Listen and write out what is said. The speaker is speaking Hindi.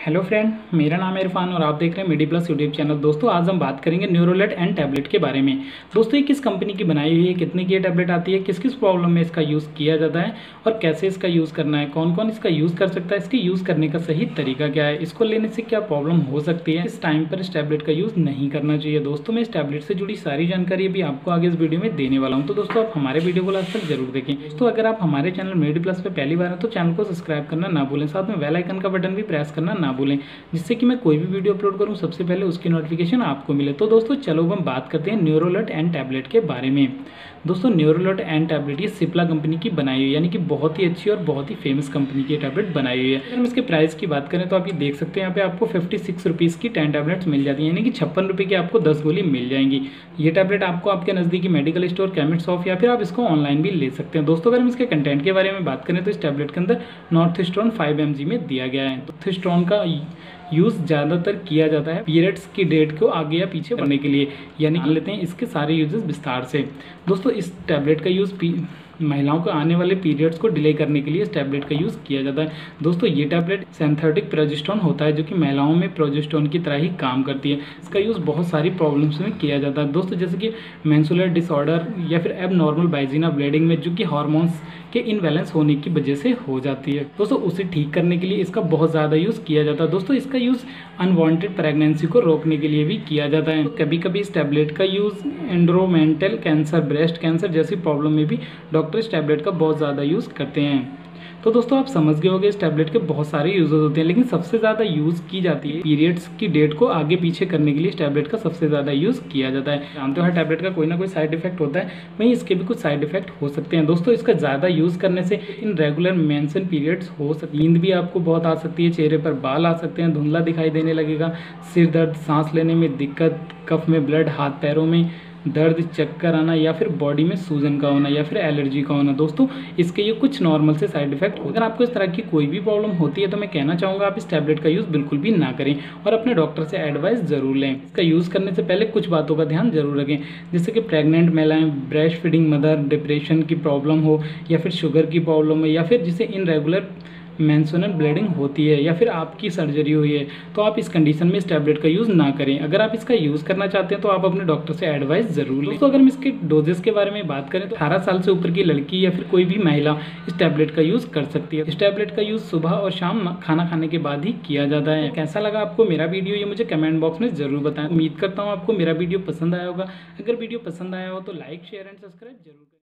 हेलो फ्रेंड, मेरा नाम है इरफान और आप देख रहे हैं मेडी प्लस यूट्यूब चैनल। दोस्तों आज हम बात करेंगे न्यूरोलेट एंड टैबलेट के बारे में। दोस्तों ये किस कंपनी की बनाई हुई है, कितने की ये टैबलेट आती है, किस किस प्रॉब्लम में इसका यूज़ किया जाता है और कैसे इसका यूज़ करना है, कौन कौन इसका यूज़ कर सकता है, इसके यूज़ करने का सही तरीका क्या है, इसको लेने से क्या प्रॉब्लम हो सकती है, इस टाइम पर इस टैबलेट का यूज़ नहीं करना चाहिए। दोस्तों मैं इस टैबलेट से जुड़ी सारी जानकारी भी आपको आगे इस वीडियो में देने वाला हूँ, तो दोस्तों आप हमारे वीडियो को लास्ट तक जरूर देखें। दोस्तों अगर आप हमारे चैनल मेडी प्लस पे पहली बार है तो चैनल को सब्सक्राइब करना ना भूलें, साथ में बेल आइकन का बटन भी प्रेस करना ना भूलें, जिससे कि मैं कोई भी वीडियो अपलोड करूं सबसे पहले उसकी नोटिफिकेशन आपको मिले। तो दोस्तों चलो हम बात करते हैं न्यूरोलेट एंड टैबलेट के बारे में। दोस्तों न्यूरोलेट एंड टैबलेट ये सिप्ला कंपनी की बनाई हुई है, यानी कि बहुत ही अच्छी और बहुत ही फेमस कंपनी की टैबलेट बनाई हुई है। अगर हम इसके प्राइस की बात करें तो आप ये देख सकते हैं, यहाँ पे आपको 56 रुपीज़ की 10 टैबलेट्स मिल जाती है, यानी कि 56 रुपये की आपको 10 गोली मिल जाएंगी। ये टैबलेट आपको आपके नज़दीकी मेडिकल स्टोर, केमिस्ट शॉप या फिर आप इसको ऑनलाइन भी ले सकते हैं। दोस्तों अगर हम इसके कंटेंट के बारे में बात करें तो इस टैबलेट के अंदर नॉर्थिस्ट्रोन 5 mg में दिया गया है। नॉर्थिस्ट्रोन का यूज़ ज़्यादातर किया जाता है पीरियड्स की डेट को आगे या पीछे करने के लिए, यानी कि लेते हैं इसके सारे यूजेस विस्तार से। दोस्तों इस टैबलेट का यूज़ महिलाओं को आने वाले पीरियड्स को डिले करने के लिए इस टैबलेट का यूज़ किया जाता है। दोस्तों ये टैबलेट सिंथेटिक प्रोजेस्टेरोन होता है, जो कि महिलाओं में प्रोजेस्टेरोन की तरह ही काम करती है। इसका यूज़ बहुत सारी प्रॉब्लम्स में किया जाता है दोस्तों, जैसे कि मेंस्ट्रुअल डिसऑर्डर या फिर एबनॉर्मल वाजिना ब्लीडिंग में, जो कि हार्मोन्स के इनबैलेंस होने की वजह से हो जाती है। दोस्तों उसे ठीक करने के लिए इसका बहुत ज़्यादा यूज़ किया जाता है। दोस्तों इसका यूज़ अनवांटेड प्रेगनेंसी को रोकने के लिए भी किया जाता है। कभी कभी इस टैबलेट का यूज़ एंड्रोमेंटल कैंसर, ब्रेस्ट कैंसर जैसी प्रॉब्लम में भी डॉक्टर इस टैबलेट का बहुत ज़्यादा यूज़ करते हैं। तो दोस्तों आप समझ गए होंगे इस टैबलेट के बहुत सारे यूजेस होते हैं, लेकिन सबसे ज़्यादा यूज़ की जाती है पीरियड्स की डेट को आगे पीछे करने के लिए इस टैबलेट का सबसे ज़्यादा यूज़ किया जाता है। जानते हो हर टैबलेट का कोई ना कोई साइड इफेक्ट होता है, वहीं इसके भी कुछ साइड इफेक्ट हो सकते हैं। दोस्तों इसका ज़्यादा यूज़ करने से इन रेगुलर मेंस्ट्रुअल पीरियड्स हो सकती है, नींद भी आपको बहुत आ सकती है, चेहरे पर बाल आ सकते हैं, धुंधला दिखाई देने लगेगा, सिर दर्द, सांस लेने में दिक्कत, कफ में ब्लड, हाथ पैरों में दर्द, चक्कर आना या फिर बॉडी में सूजन का होना या फिर एलर्जी का होना। दोस्तों इसके ये कुछ नॉर्मल से साइड इफेक्ट होते हैं। अगर आपको इस तरह की कोई भी प्रॉब्लम होती है तो मैं कहना चाहूँगा आप इस टैबलेट का यूज़ बिल्कुल भी ना करें और अपने डॉक्टर से एडवाइस ज़रूर लें। इसका यूज़ करने से पहले कुछ बातों का ध्यान जरूर रखें, जैसे कि प्रेग्नेंट महिलाएं, ब्रेस्ट फीडिंग मदर, डिप्रेशन की प्रॉब्लम हो या फिर शुगर की प्रॉब्लम हो या फिर जिसे इनरेगुलर मेंस्ट्रुअल ब्लीडिंग होती है या फिर आपकी सर्जरी हुई है, तो आप इस कंडीशन में इस टैबलेट का यूज़ ना करें। अगर आप इसका यूज़ करना चाहते हैं तो आप अपने डॉक्टर से एडवाइस ज़रूर लें। दोस्तों अगर हम इसके डोजेस के बारे में बात करें तो 18 साल से ऊपर की लड़की या फिर कोई भी महिला इस टैबलेट का यूज़ कर सकती है। इस टैबलेट का यूज़ सुबह और शाम खाना खाने के बाद ही किया जाता है। कैसा लगा आपको मेरा वीडियो ये मुझे कमेंट बॉक्स में ज़रूर बताएं। उम्मीद करता हूँ आपको मेरा वीडियो पसंद आया होगा। अगर वीडियो पसंद आया हो तो लाइक, शेयर एंड सब्सक्राइब जरूर करें।